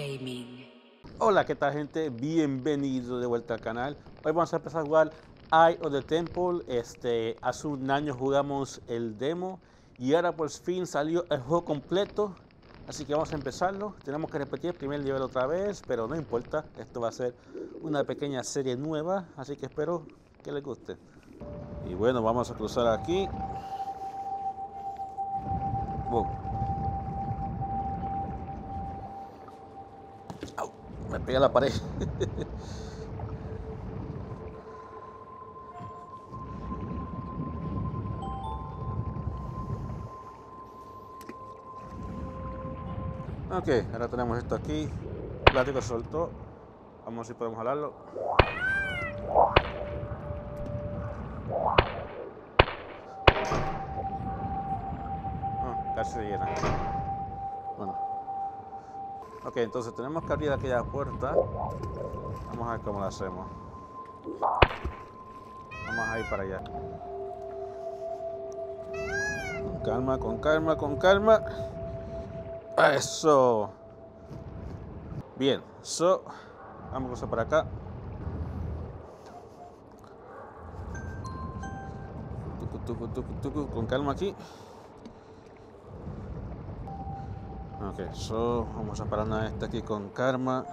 Gaming. Hola, ¿qué tal, gente? Bienvenido de vuelta al canal. Hoy vamos a empezar a jugar Eye of the Temple. Hace un año jugamos el demo y ahora por fin salió el juego completo. Así que vamos a empezarlo. Tenemos que repetir el primer nivel otra vez, pero no importa. Esto va a ser una pequeña serie nueva, así que espero que les guste. Y bueno, vamos a cruzar aquí. Wow. Au, me pegué a la pared. Ok, ahora tenemos esto aquí. El plástico se soltó. Vamos a ver si podemos jalarlo. Casi se llena. Bueno. Ok, entonces tenemos que abrir aquella puerta. Vamos a ver cómo la hacemos. Vamos a ir para allá. Con calma, con calma, con calma. Eso. Bien, vamos a cruzar para acá. Con calma aquí. Ok, vamos a pararnos a este aquí con calma.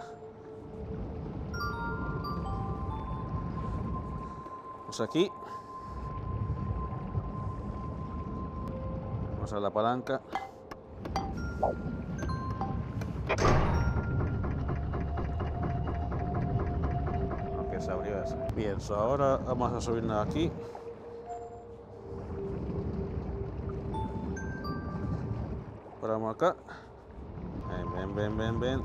Vamos aquí. Vamos a la palanca. Ok, se abrió eso. Bien, ahora vamos a subirnos aquí. Paramos acá. Ven.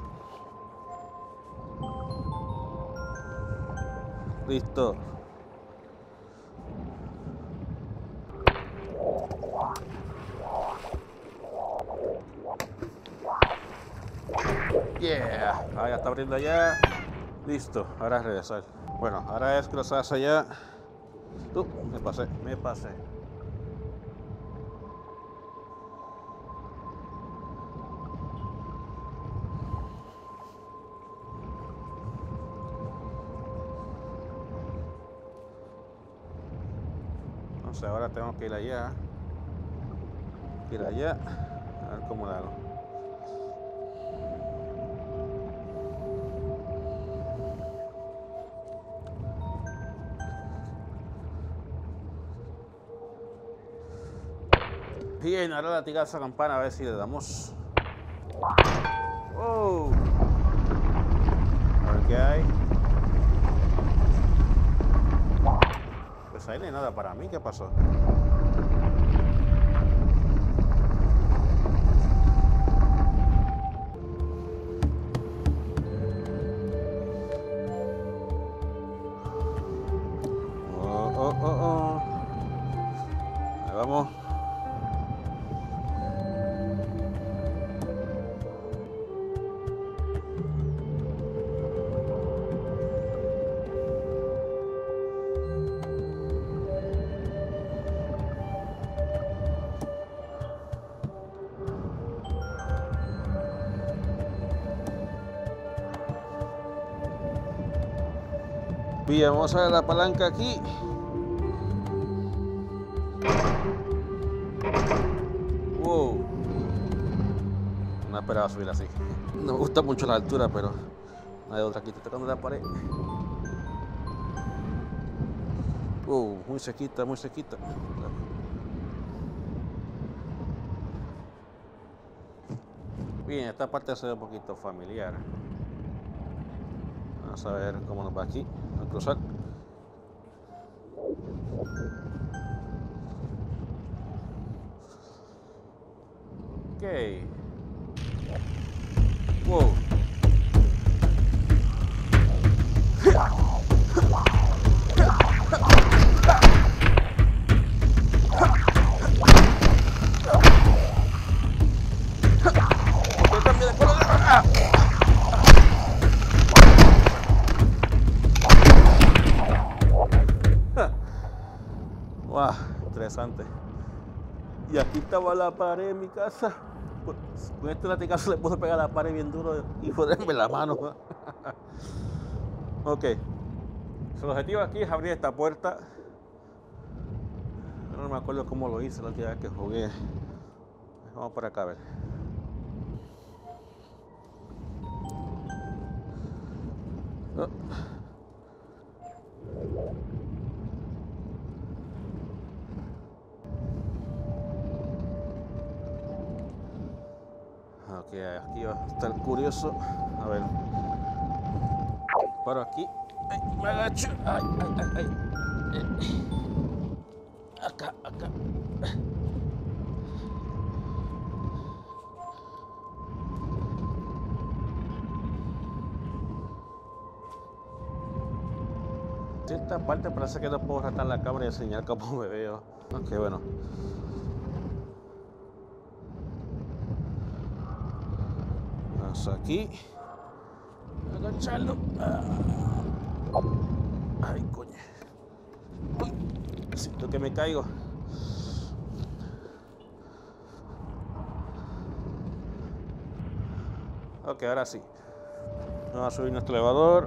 Listo. Yeah. Ah, ya está abriendo allá. Listo. Ahora es regresar. Bueno, ahora es cruzar hacia allá. Me pasé. Entonces ahora tengo que ir allá. A ver cómo lo hago. Bien, ahora latigar esa campana a ver si le damos. Oh. A ver qué hay. Pues ahí no hay nada para mí. ¿Qué pasó? Oh. Ahí vamos. Bien, vamos a ver la palanca aquí. Wow. No esperaba subir así. No me gusta mucho la altura, pero no hay otra. Aquí, estoy tocando la pared. Muy sequita. Bien, esta parte se ve un poquito familiar. Vamos a ver cómo nos va aquí. Vamos a cruzar. Ok. Wow. Wow, interesante. Y aquí estaba la pared de mi casa. Con este latigazo le puedo pegar a la pared bien duro y joderme la mano. Ok. El objetivo aquí es abrir esta puerta. No me acuerdo cómo lo hice la última vez que jugué. Vamos por acá a ver. Oh. Ok, aquí va a estar curioso. A ver. Paro aquí. Ay, me agacho. Ay, ay, ay, ay. Acá, acá. Esta parte parece que no puedo ratar la cámara y enseñar cómo me veo. Ok, bueno. Vamos aquí. Agacharlo. Ay, coño. Uy, siento que me caigo. Ok, ahora sí. Vamos a subir nuestro elevador.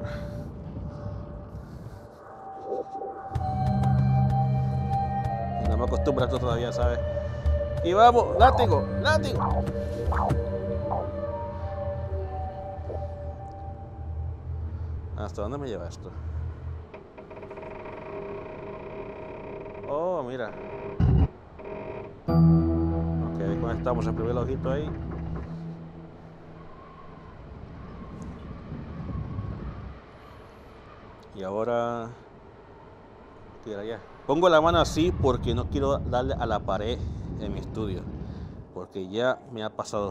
No me acostumbro a esto todavía, ¿sabes? Y vamos, látigo, látigo. ¿Hasta dónde me lleva esto? Oh, mira. Ok, ahí conectamos el primer ojito ahí. Y ahora... Tira ya. Pongo la mano así porque no quiero darle a la pared en mi estudio. Porque ya me ha pasado.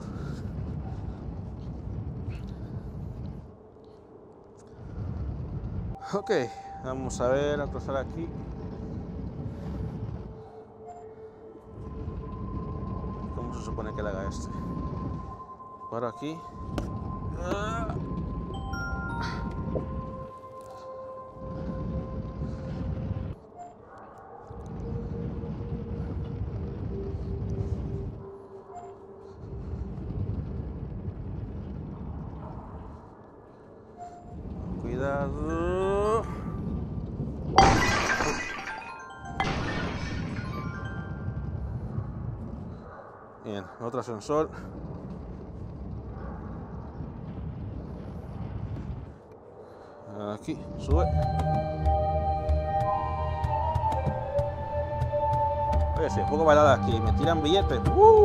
Ok, vamos a ver, a cruzar aquí. ¿Cómo se supone que le haga este? Por aquí. Cuidado. Bien, otro ascensor. Aquí, sube. Oye, si pongo baladas aquí, me tiran billetes.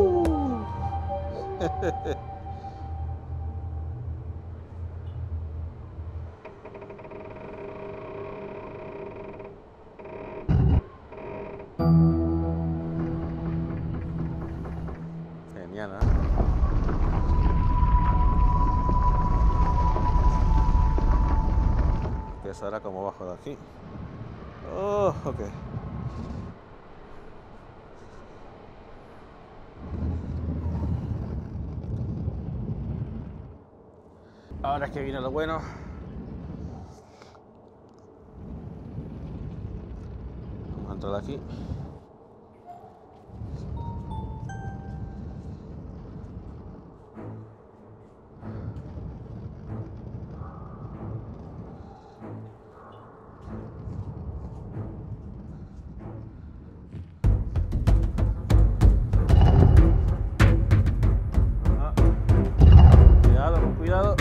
Genial, ¿eh? Que eso era como bajo de aquí. Oh, ok. Ahora es que viene lo bueno. Vamos a entrar aquí. Cuidado, cuidado.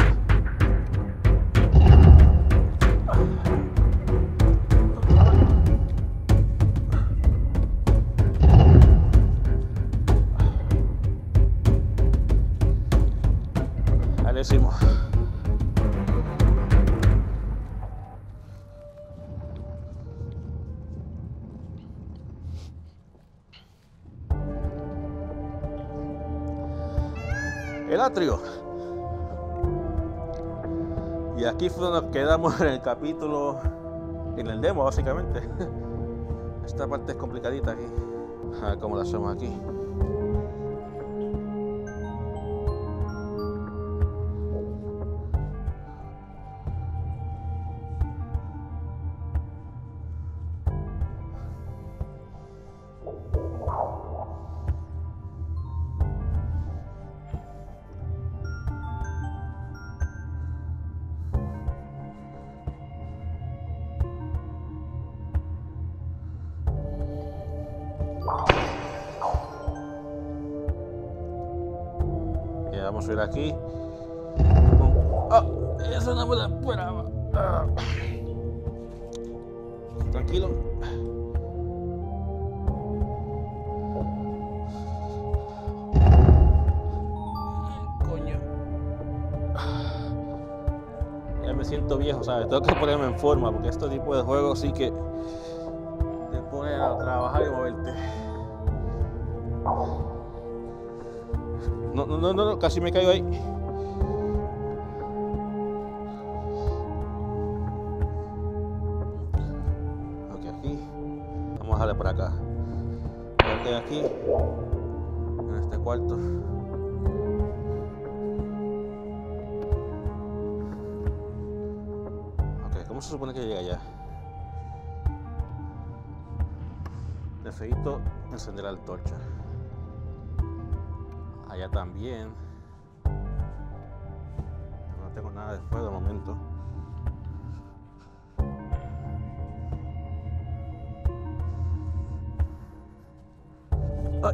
Ahí lo hicimos. El atrio. Y aquí fue donde nos quedamos en el capítulo, en el demo básicamente. Esta parte es complicadita aquí. A ver cómo la hacemos aquí. vamos a subir aquí. ¡Ah! Eso no me lo esperaba. Ah. Tranquilo. Coño. Ya me siento viejo, ¿sabes? Tengo que ponerme en forma porque este tipo de juegos sí que te ponen a trabajar y moverte. No, casi me caigo ahí. Ok, aquí. Vamos a darle por acá. Estoy aquí, en este cuarto. Ok, ¿cómo se supone que llega allá? Necesito encender la antorcha. Allá también. No tengo nada de fuego de momento. ¡Ay!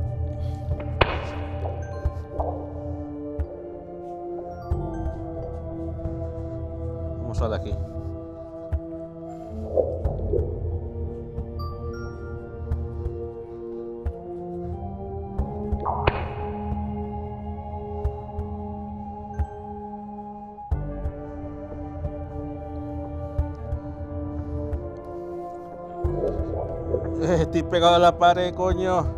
Vamos a ver aquí. Estoy pegado a la pared, coño.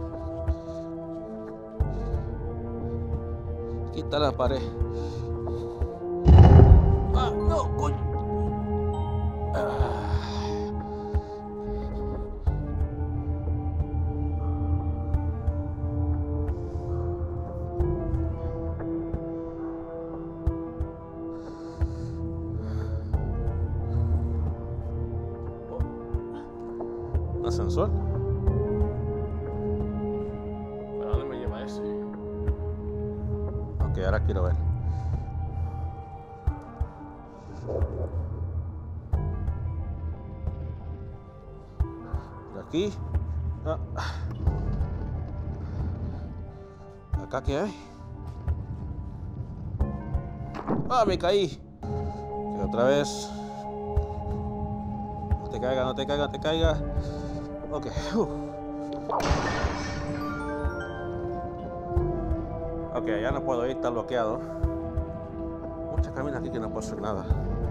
Quita la pared. Ah, no, coño. ¿Un ascensor? ¿Para dónde me lleva ese? Ok, ahora quiero ver. De aquí. Ah. ¿Acá qué hay? Ah, me caí. Y otra vez. No te caiga, no te caiga, no te caiga. Ok. Ok, ya no puedo ir, está bloqueado. Muchas caminas aquí que no puedo hacer nada.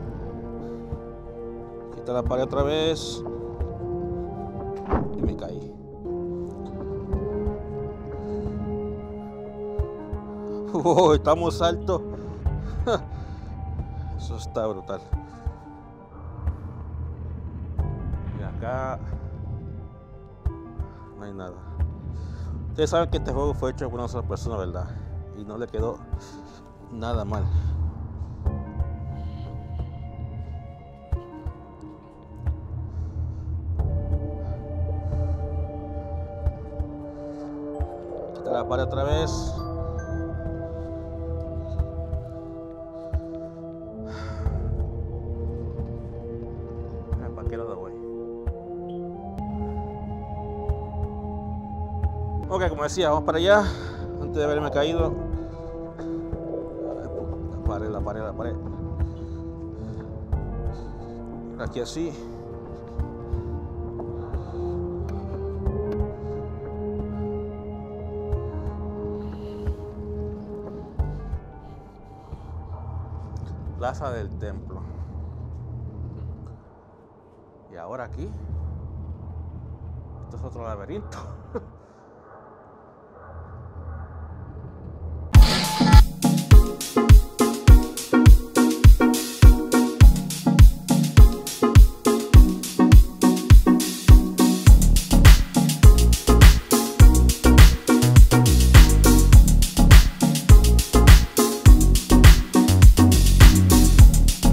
Quita la pared otra vez. Y me caí. Estamos altos. Eso está brutal. Y acá no hay nada. Ustedes saben que este juego fue hecho por una sola persona, ¿verdad? Y no le quedó nada mal. Quita la pared otra vez. ¿Para qué lado voy? Ok, como decía, vamos para allá. Antes de haberme caído. La pared. Aquí así. Plaza del Templo. Y ahora aquí. Esto es otro laberinto.